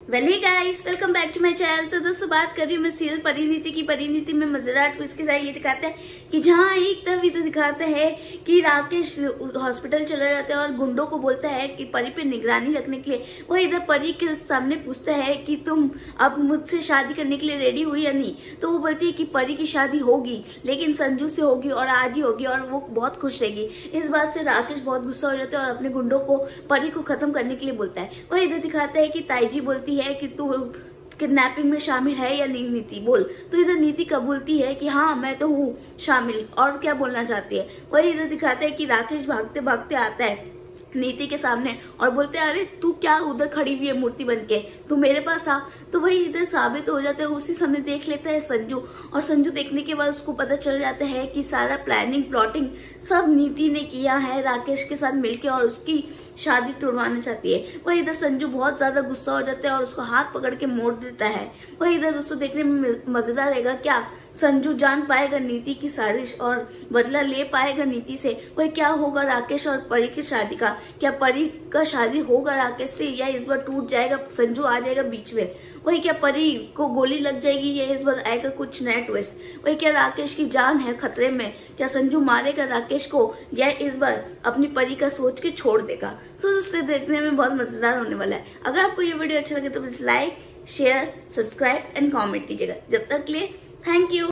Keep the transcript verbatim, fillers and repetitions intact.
Well guys, welcome back to my channel. तो दोस्तों बात कर रही हूँ मैं सीरियल परिणीति की। परिणीति में मजेदार ट्विस्ट के साथ ये दिखाता है कि जहाँ एक तरफ ये तो दिखाता है कि राकेश हॉस्पिटल चला जाता है और गुंडों को बोलता है कि परी पे निगरानी रखने के लिए। वो इधर परी के सामने पूछता है कि तुम अब मुझसे शादी करने के लिए रेडी हुई या नहीं। तो वो बोलती है कि परी की शादी होगी, लेकिन संजू से होगी और आज ही होगी और वो बहुत खुश रहेगी। इस बात से राकेश बहुत गुस्सा हो जाता है और अपने गुंडों को परी को खत्म करने के लिए बोलता है। वह इधर दिखाता है कि ताईजी बोलती है कि तू किडनैपिंग में शामिल है या नहीं नीति, बोल। तो इधर नीति कबूलती है कि हाँ मैं तो हूँ शामिल, और क्या बोलना चाहती है। वही इधर दिखाता है कि राकेश भागते भागते आता है नीति के सामने और बोलते हैं अरे तू क्या उधर खड़ी हुई है मूर्ति बन के, तू मेरे पास आ। तो वही इधर साबित हो जाता है। उसी समय देख लेता है संजू, और संजू देखने के बाद उसको पता चल जाता है कि सारा प्लानिंग प्लॉटिंग सब नीति ने किया है राकेश के साथ मिलके, और उसकी शादी तोड़वाना चाहती है। वही इधर संजू बहुत ज्यादा गुस्सा हो जाता है और उसको हाथ पकड़ के मोड़ देता है। वही इधर दोस्तों देखने में मजेदार रहेगा, क्या संजू जान पाएगा नीति की साजिश और बदला ले पाएगा नीति से। वही क्या होगा राकेश और परी की शादी का, क्या परी का शादी होगा राकेश से या इस बार टूट जाएगा, संजू आ जाएगा बीच में। वही क्या परी को गोली लग जाएगी या इस बार आएगा कुछ नया ट्विस्ट। वही क्या राकेश की जान है खतरे में, क्या संजू मारेगा राकेश को या इस बार अपनी परी का सोच के छोड़ देगा। सो दोस्तों देखने में बहुत मजेदार होने वाला है। अगर आपको ये वीडियो अच्छा लगे तो please like share subscribe and comment कीजिएगा। जब तक के लिए थैंक यू।